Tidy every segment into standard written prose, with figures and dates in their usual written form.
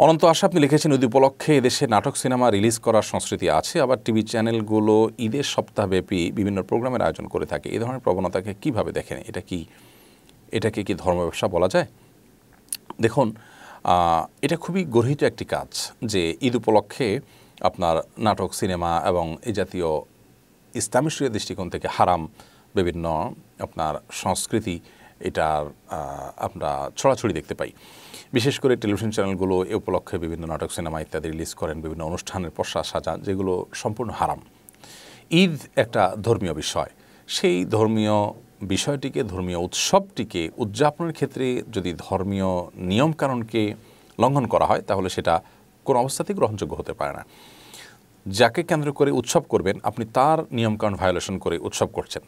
অনন্ত আশা আপনি লিখেছেন, ঈদ উপলক্ষে এদেশে নাটক সিনেমা রিলিজ করার সংস্কৃতি আছে, আবার টিভি চ্যানেলগুলো ঈদের সপ্তাহব্যাপী বিভিন্ন প্রোগ্রামের আয়োজন করে থাকে। এই ধরনের প্রবণতাকে কিভাবে দেখেন? এটাকে কি ধর্ম ব্যবসা বলা যায়? দেখুন, এটা খুবই গর্হিত একটি কাজ যে ঈদ উপলক্ষে আপনার নাটক সিনেমা এবং এই জাতীয় ইসলামী শরিয়ার দৃষ্টিকোণ থেকে হারাম বিভিন্ন আপনার সংস্কৃতি এটার আমরা ছড়াছড়ি দেখতে পাই। বিশেষ করে টেলিভিশন চ্যানেলগুলো এ উপলক্ষে বিভিন্ন নাটক সিনেমা ইত্যাদি রিলিজ করেন, বিভিন্ন অনুষ্ঠানের পোশাক সাজান, যেগুলো সম্পূর্ণ হারাম। ঈদ একটা ধর্মীয় বিষয়, সেই ধর্মীয় বিষয়টিকে, ধর্মীয় উৎসবটিকে উদযাপনের ক্ষেত্রে যদি ধর্মীয় নিয়মকানুনকে লঙ্ঘন করা হয় তাহলে সেটা কোনো অবস্থাতেই গ্রহণযোগ্য হতে পারে না। যাকে কেন্দ্র করে উৎসব করবেন আপনি তার নিয়মকানুন ভায়োলেশন করে উৎসব করছেন,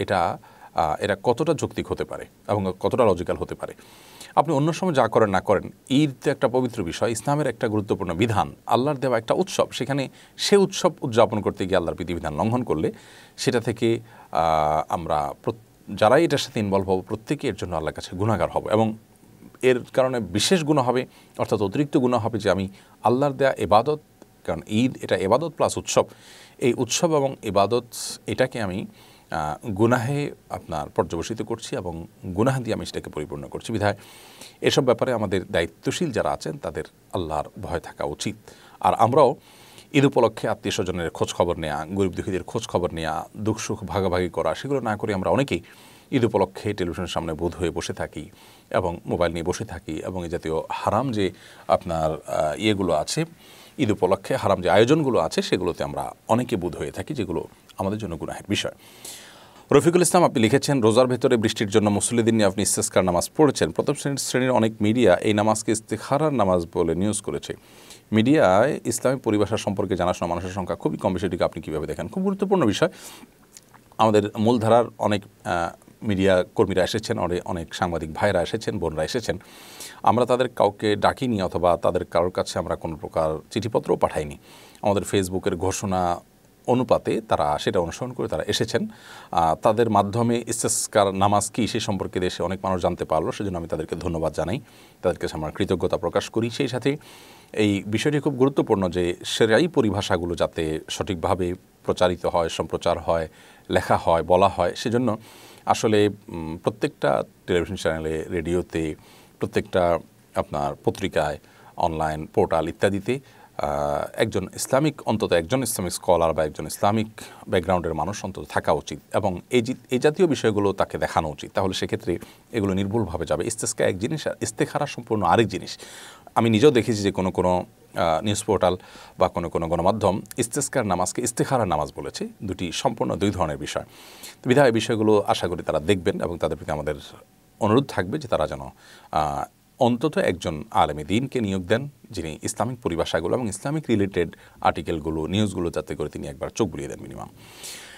এটা কতটা যৌক্তিক হতে পারে এবং কতটা লজিক্যাল হতে পারে? আপনি অন্য সময় যা করেন না করেন, ঈদ একটা পবিত্র বিষয়, ইসলামের একটা গুরুত্বপূর্ণ বিধান, আল্লাহর দেওয়া একটা উৎসব, সেখানে সে উৎসব উদযাপন করতে গিয়ে আল্লাহর বিধিবিধান লঙ্ঘন করলে সেটা থেকে আমরা যারাই এটার সাথে ইনভলভ হব প্রত্যেকে এর জন্য আল্লাহর কাছে গুনাহগার হব এবং এর কারণে বিশেষ গুনাহ হবে, অর্থাৎ অতিরিক্ত গুনাহ হবে যে আমি আল্লাহর দেয়া ইবাদত, কারণ ঈদ এটা ইবাদত প্লাস উৎসব, এই উৎসব এবং ইবাদত এটাকে আমি গুনাহে আপনার পর্যবসিত করছি এবং গুনাহ দিয়ে আমি সেটাকে পরিপূর্ণ করছি। বিধায় এসব ব্যাপারে আমাদের দায়িত্বশীল যারা আছেন তাদের আল্লাহর ভয় থাকা উচিত। আর আমরাও ঈদ উপলক্ষে আত্মীয় স্বজনের খোঁজ খবর নেওয়া, গরিব দুঃখীদের খোঁজ খবর নেওয়া, দুঃখ সুখ ভাগাভাগি করা, সেগুলো না করে আমরা অনেকেই ঈদ উপলক্ষে টেলিভিশনের সামনে বোধ হয়ে বসে থাকি এবং মোবাইল নিয়ে বসে থাকি এবং এই জাতীয় হারাম যে আপনার ইয়েগুলো আছে, ঈদ উপলক্ষে হারাম যে আয়োজনগুলো আছে সেগুলোতে আমরা অনেকে বোধ হয়ে থাকি, যেগুলো আমাদের জন্য গুনাহের বিষয়। রফিকুল ইসলাম আপনি লিখেছেন, রোজার ভেতরে বৃষ্টির জন্য মুসল্লিদের নিয়ে আপনি ইস্তেসকার নামাজ পড়েছেন। প্রথম শ্রেণীর অনেক মিডিয়া এই নামাজকে ইস্তেখারার নামাজ বলে নিউজ করেছে। মিডিয়ায় ইসলামী পরিভাষা সম্পর্কে জানাশোনা মানুষের সংখ্যা খুবই কম, বিষয়টিকে আপনি কীভাবে দেখেন? খুব গুরুত্বপূর্ণ বিষয়। আমাদের মূলধারার অনেক মিডিয়া কর্মীরা এসেছেন, অনেক সাংবাদিক ভাইরা এসেছেন, বোনরা এসেছেন। আমরা তাদের কাউকে ডাকিনি অথবা তাদের কারোর কাছে আমরা কোনো প্রকার চিঠিপত্রও পাঠাইনি। আমাদের ফেসবুকের ঘোষণা অনুপাতে তারা সেটা অনুসরণ করে তারা এসেছেন। তাদের মাধ্যমে ইস্তেসকার নামাজ কী সে সম্পর্কে দেশে অনেক মানুষ জানতে পারলো, সেজন্য আমি তাদেরকে ধন্যবাদ জানাই, তাদের কাছে আমার কৃতজ্ঞতা প্রকাশ করি। সেই সাথে এই বিষয়টি খুব গুরুত্বপূর্ণ যে শরিয়াই পরিভাষাগুলো যাতে সঠিকভাবে প্রচারিত হয়, সম্প্রচার হয়, লেখা হয়, বলা হয়। সেজন্য আসলে প্রত্যেকটা টেলিভিশন চ্যানেলে, রেডিওতে, প্রত্যেকটা আপনার পত্রিকায়, অনলাইন পোর্টাল ইত্যাদিতে অন্তত একজন ইসলামিক স্কলার বা একজন ইসলামিক ব্যাকগ্রাউন্ডের মানুষ অন্তত থাকা উচিত এবং এই জাতীয় বিষয়গুলো তাকে দেখানো উচিত। তাহলে সেক্ষেত্রে এগুলো নির্ভুলভাবে যাবে। ইস্তেসকা এক জিনিস আর ইস্তেখারা সম্পূর্ণ আরেক জিনিস। আমি নিজেও দেখেছি যে কোনো নিউজ পোর্টাল বা কোনো গণমাধ্যম ইস্তেসকার নামাজকে ইস্তেখারার নামাজ বলেছে। সম্পূর্ণ দুই ধরনের বিষয়। তো বিধায় এই বিষয়গুলো আশা করি তারা দেখবেন এবং তাদের প্রতি আমাদের অনুরোধ থাকবে যে তারা যেন অন্তত একজন আলেমে দ্বীনকে নিয়োগ দেন, যিনি ইসলামিক পরিভাষাগুলো এবং ইসলামিক রিলেটেড আর্টিকেলগুলো, নিউজগুলো যাতে করে তিনি একবার চোখ বুলিয়ে দেন মিনিমাম।